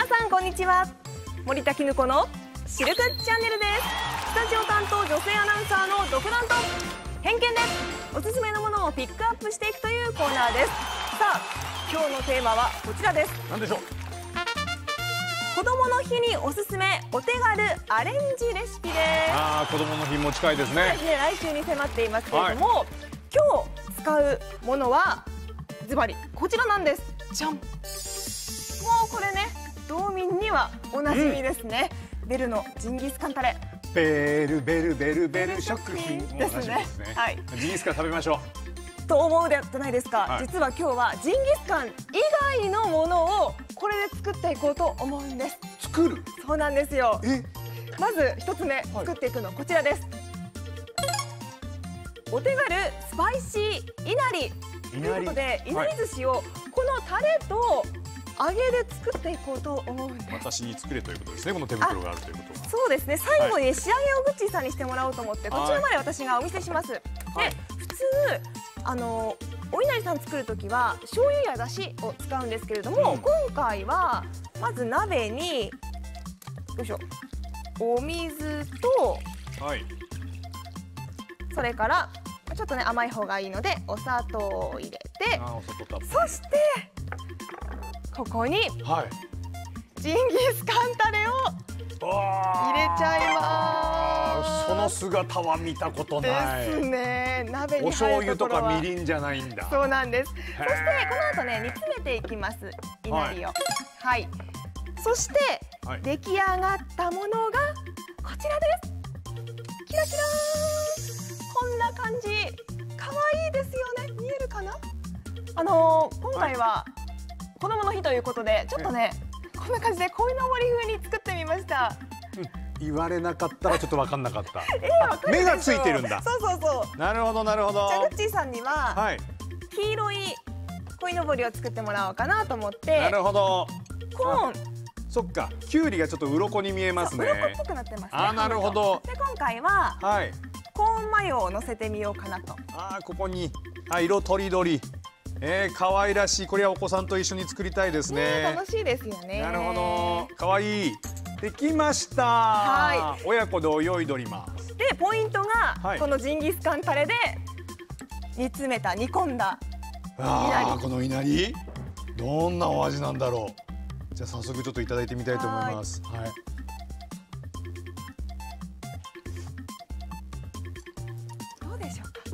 さんこんにちは。森田絹子のシルクチャンネルです。スタジオ担当女性アナウンサーの独断と偏見でおすすめのものをピックアップしていくというコーナーです。さあ、今日のテーマはこちらです。 何でしょう。 子供の日におすすめお手軽アレンジレシピです。 子供の日も近いですね。 来週に迫っていますけれども、今日使うものはズバリこちらなんです。じゃん。もうこれね、道民にはおなじみですね。ベルのジンギスカンタレ。 ベルベルベルベル食品ですね。はい。 ジンギスカン食べましょう。と思うじゃないですか。実は今日はジンギスカン以外のものをこれで作っていこうと思うんです。 作る？ そうなんですよ。まず一つ目作っていくのこちらです。お手軽スパイシーいなりということで、いなり寿司をこのタレと揚げで作っていこうと思うんです。 私に作れということですね。この手袋があるということは。 そうですね。最後に仕上げをグッチーさんにしてもらおうと思って途中まで私がお見せします。で、普通お稲荷さん作るときは醤油やだしを使うんですけれども、今回はまず鍋によいしょ、お水と、それからちょっとね甘い方がいいのでお砂糖を入れて、そしてここにジンギスカンタレを入れちゃいます。 その姿は見たことないですね。鍋にお醤油とかみりんじゃないんだ。 そうなんです。そしてこの後ね、煮詰めていきます。いなりを。はい。そして出来上がったものがこちらです。キラキラー。こんな感じ。可愛いですよね。見えるかな？今回は子供の日ということで、ちょっとね、こんな感じで鯉のぼり風に作ってみました。 言われなかったらちょっと分かんなかった。目がついてるんだ。 そうそうそう。 なるほどなるほど。 じゃあグッチーさんには黄色い鯉のぼりを作ってもらおうかなと思って。なるほど。 コーン。 そっか、きゅうりがちょっと鱗に見えますね。 鱗っぽくなってますね。 なるほど。 で今回はコーンマヨを乗せてみようかなと。 ここに色とりどり。可愛らしい。これはお子さんと一緒に作りたいですね。 楽しいですよね。 なるほど。可愛い。できました。親子で泳いでおります。 でポイントがこのジンギスカンタレで煮詰めた煮込んだいなり。 このいなりどんなお味なんだろう。じゃあ早速ちょっといただいてみたいと思います。 どうでしょうか。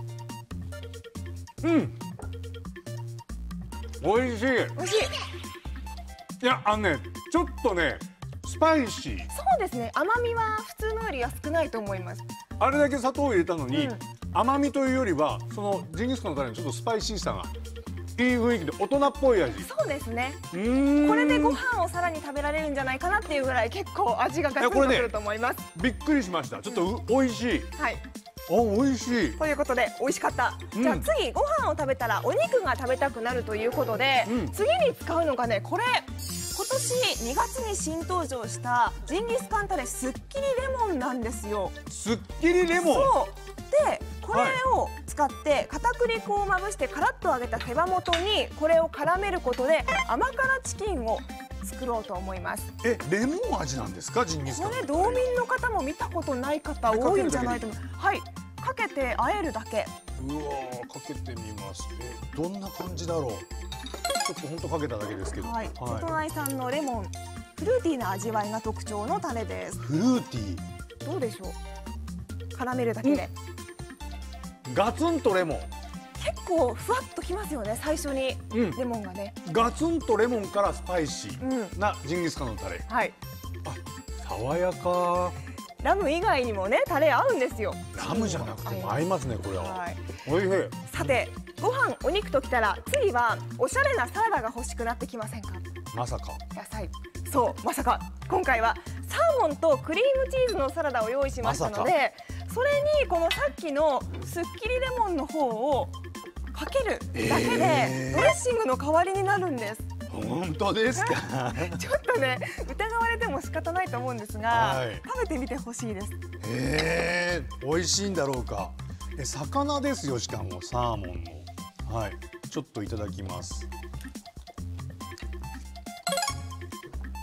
美味しい。 美味しい。 いやね、ちょっとねスパイシー。 そうですね。甘みは普通のよりは少ないと思います。 あれだけ砂糖を入れたのに、甘みというよりはそのジンギスカンのタレのちょっとスパイシーさがいい雰囲気で大人っぽい味。 そうですね。これでご飯をさらに食べられるんじゃないかなっていうぐらい結構味がガツンとくると思います。 びっくりしました。ちょっと美味しい。美味しい。 ということで美味しかった。じゃあ次ご飯を食べたらお肉が食べたくなるということで、次に使うのがね、これ今年2月に新登場したジンギスカンタレすっきりレモンなんですよ。 すっきりレモン。 そうで、これを使って片栗粉をまぶしてカラッと揚げた手羽元にこれを絡めることで甘辛チキンを作ろうと思います。 レモン味なんですか、ジンギスカン。 これ道民の方も見たことない方多いんじゃないと思う。かけて和えるだけ。 かけてみます。どんな感じだろう。ちょっと本当かけただけですけど。 瀬戸内産のレモン、フルーティーな味わいが特徴のタレです。 フルーティー。 どうでしょう。絡めるだけで。 ガツンとレモン。 結構ふわっときますよね。最初にレモンがね。 ガツンとレモンからスパイシーなジンギスカンのタレ。爽やか。 ラム以外にもね、タレ合うんですよ。 ラムじゃなくても合いますね、これは。おいしい。 さて、ご飯、お肉ときたら、次はおしゃれなサラダが欲しくなってきませんか。 まさか。 野菜。そう、まさか。今回はサーモンとクリームチーズのサラダを用意しましたので、それにこのさっきのすっきりレモンの方をかけるだけでドレッシングの代わりになるんです。 本当ですか。 ちょっとね、疑われても仕方ないと思うんですが、食べてみてほしいです。 美味しいんだろうか。魚ですよ、しかもサーモンの。ちょっといただきます。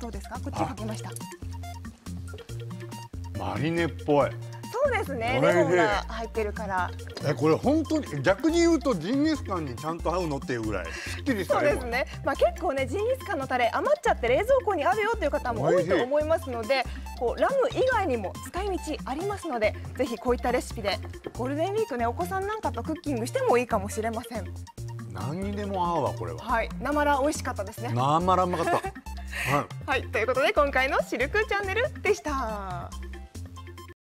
どうですか？こっちかけました。 マリネっぽい。 そうですね。レモンが入ってるから。 これ本当に逆に言うとジンギスカンにちゃんと合うのっていうぐらいすっきりしたレモン。 そうですね。結構ねジンギスカンのタレ余っちゃって冷蔵庫にあるよっていう方も多いと思いますので、ラム以外にも使い道ありますので、ぜひこういったレシピでゴールデンウィークねお子さんなんかとクッキングしてもいいかもしれません。 何にでも合うわこれは。 はい、生ラ美味しかったですね。 生ラうまかった。 はい、ということで今回のシルクチャンネルでした。